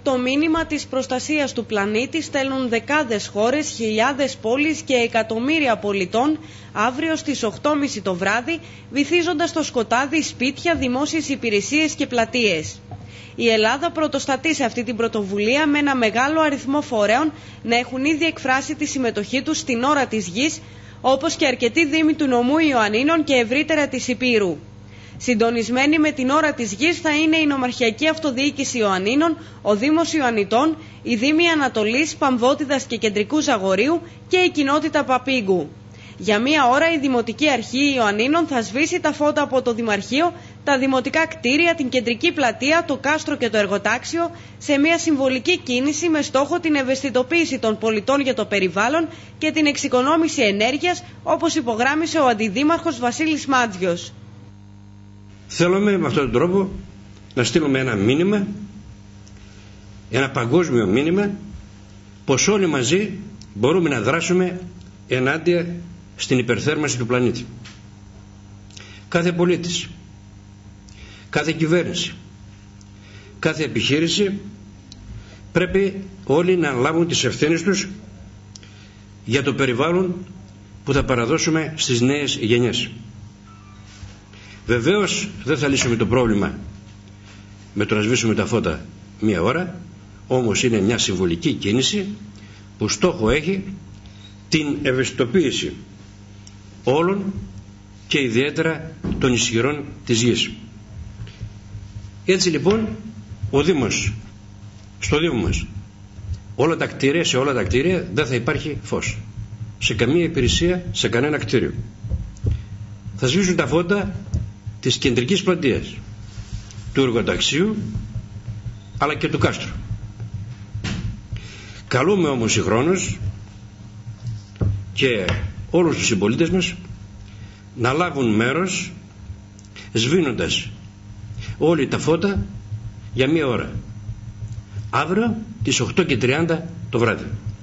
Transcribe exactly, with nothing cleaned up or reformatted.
Το μήνυμα της προστασίας του πλανήτη στέλνουν δεκάδες χώρες, χιλιάδες πόλεις και εκατομμύρια πολιτών αύριο στις οκτώ και μισή το βράδυ, βυθίζοντας στο σκοτάδι σπίτια, δημόσιες υπηρεσίες και πλατείες. Η Ελλάδα πρωτοστατεί σε αυτή την πρωτοβουλία με ένα μεγάλο αριθμό φορέων να έχουν ήδη εκφράσει τη συμμετοχή τους στην ώρα της γης, όπως και αρκετοί δήμοι του νομού Ιωαννίνων και ευρύτερα της Ηπείρου. Συντονισμένη με την ώρα της γης θα είναι η Νομαρχιακή Αυτοδιοίκηση Ιωαννίνων, ο Δήμος Ιωαννιτών, η Δήμοι Ανατολής, Παμβότιδας και Κεντρικού Ζαγορείου και η κοινότητα Παπίγκου. Για μία ώρα η Δημοτική Αρχή Ιωαννίνων θα σβήσει τα φώτα από το Δημαρχείο, τα δημοτικά κτίρια, την κεντρική πλατεία, το κάστρο και το εργοτάξιο, σε μια συμβολική κίνηση με στόχο την ευαισθητοποίηση των πολιτών για το περιβάλλον και την εξοικονόμηση ενέργειας, όπως υπογράμμισε ο Αντιδήμαρχος Βασίλης Μάτζιος. Θέλουμε με αυτόν τον τρόπο να στείλουμε ένα μήνυμα, ένα παγκόσμιο μήνυμα, πως όλοι μαζί μπορούμε να δράσουμε ενάντια στην υπερθέρμανση του πλανήτη. Κάθε πολίτης, κάθε κυβέρνηση, κάθε επιχείρηση πρέπει όλοι να λάβουν τις ευθύνες τους για το περιβάλλον που θα παραδώσουμε στις νέες γενιές. Βεβαίως δεν θα λύσουμε το πρόβλημα με το να σβήσουμε τα φώτα μία ώρα, όμως είναι μια συμβολική κίνηση που στόχο έχει την ευαισθητοποίηση όλων και ιδιαίτερα των ισχυρών της γης. Έτσι λοιπόν ο Δήμος, στο Δήμο μας, όλα τα κτίρια, σε όλα τα κτίρια δεν θα υπάρχει φως, σε καμία υπηρεσία, σε κανένα κτίριο. Θα σβήσουν τα φώτα της κεντρικής πλατείας, του εργοταξίου αλλά και του κάστρου. Καλούμε όμως συγχρόνως και όλους τους συμπολίτες μας να λάβουν μέρος σβήνοντας όλοι τα φώτα για μία ώρα, αύριο τις οκτώ και τριάντα το βράδυ.